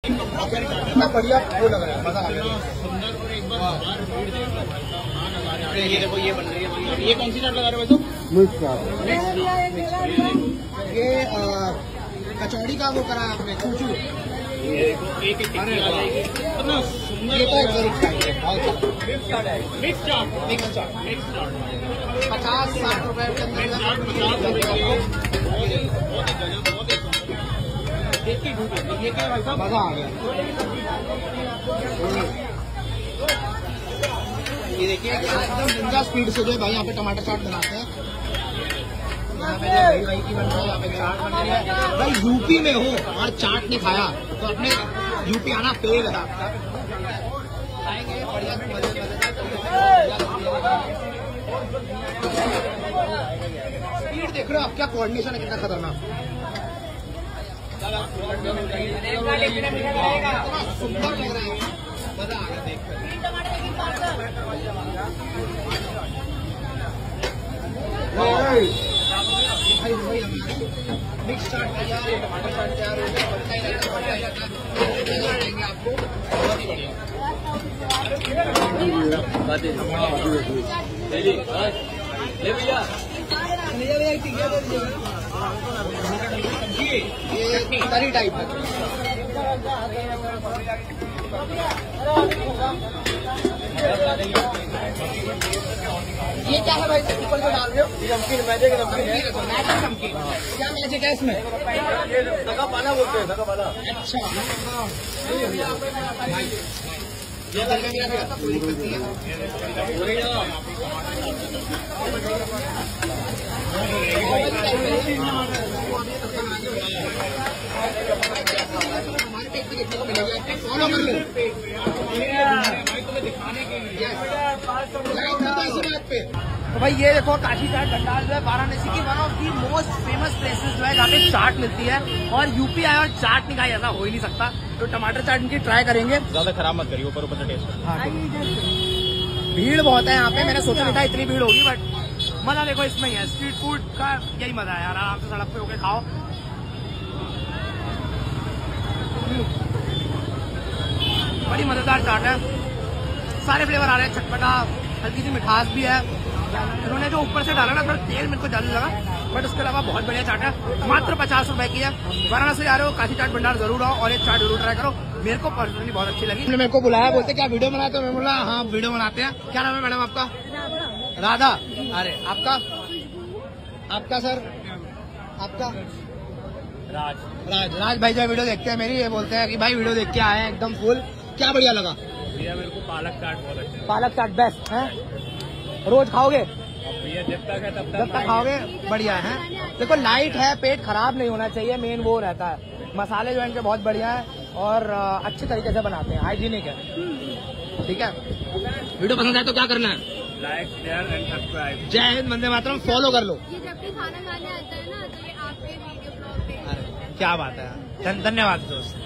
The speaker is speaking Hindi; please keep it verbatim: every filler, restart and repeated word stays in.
इतना बढ़िया वो लग रहा है, मजा आ गया। ये देखो ये बन रही है, ये कौन सी चाट लगा रहे हो भाई? मिक्स चाट। ये कचौड़ी का वो करा आपने, चूचू। ये एक एक अरे इतना सुंदर, ये तो एक जरूर खाइए। मिक्स चाट है, mix chaat, mix chaat, mix chaat पचास साठ रुपए के अंदर, पचास रुपए। ये क्या भाई साहब, मजा आ गया। ये देखिए एकदम निंजा स्पीड से जो है भाई यहाँ पे टमाटर चाट बनाते हैं। यहाँ पे भाई भाई की बन रही है, यहाँ पे चाट बन रही है। भाई यूपी में हो और चाट नहीं खाया तो अपने यूपी आना फेल है। आएंगे बढ़िया स्पीड देख रहे हो आप, क्या कोऑर्डिनेशन है, कितना खतरनाक। सुंदर लग रहा है, मजा आ गया देखकर। मिक्स चाट तैयार है, टमाटर चाट तैयार हो गया, बनता ही रहता बनता ही रहता देंगे आपको, बहुत ही बढ़िया। ले भैया ये तरी टाइप है। ये क्या है भाई, ऊपर जो डाल रहे हो? नमकीन, मैदे का नमकीन है। नमकीन क्या मैजिक है इसमें? दगा पाना बोलते हैं, दगा पाना। अच्छा ये लड़का मेरा भी आता, कोई दिक्कत नहीं है। हमारे पेट पे देखने को मिलेगा, फॉलो कर लो। तो भाई ये देखो काशी चाट भंडार जो है वाराणसी की one of the most famous places जो है जहाँ पे चाट मिलती है। और यूपी आया और चाट नहीं खाई, ऐसा हो ही नहीं सकता। तो टमाटर चाट इनकी ट्राई करेंगे, ज्यादा खराब मत करिए, ऊपर ऊपर से टेस्ट। हाँ भीड़ बहुत है यहाँ पे, मैंने सोचा नहीं था इतनी भीड़ होगी, बट मजा देखो इसमें ही है। स्ट्रीट फूड का यही मजा है यार, आराम से सड़क पे होके खाओ। बड़ी मजेदार चाट है, सारे फ्लेवर आ रहे हैं, चटपटा, हल्की सी मिठास भी है। इन्होंने जो ऊपर से डाला ना थोड़ा तेल मेरे को ज्यादा लगा, बट उसके अलावा बहुत बढ़िया चाट है। मात्र पचास रुपए की है। वाराणसी आ रहे हो काशी चाट भंडार जरूर आओ और एक चाट जरूर ट्राई करो। मेरे को पर्सनली बहुत अच्छी लगी। मेरे को बुलाया, बोलते क्या वीडियो बनाते हो? मैं बोला हाँ वीडियो बनाते हैं। क्या नाम है मैडम आपका? राधा। अरे आपका? आपका सर? आपका? राज। राज राज भाई जो वीडियो देखते हैं मेरी, ये बोलते हैं कि भाई वीडियो देख के आए हैं एकदम फुल। क्या बढ़िया लगा भैया? मेरे को पालक चाट बहुत अच्छा। पालक चाट बेस्ट है, रोज खाओगे? भैया जब तक है तब तक जब तक खाओगे, बढ़िया है। देखो लाइट है, पेट खराब नहीं होना चाहिए, मेन वो रहता है। मसाले जो है इनके बहुत बढ़िया है और अच्छे तरीके से बनाते हैं, हाइजीनिक है। ठीक है, वीडियो पसंद आए तो क्या करना है? Like share and subscribe. Jai Hind, Vande Mataram, follow कर लो। ये जब भी खाना खाने आता है ना तो ये आपके वीडियो ब्लॉग पे। क्या बात है, धन्यवाद दोस्त।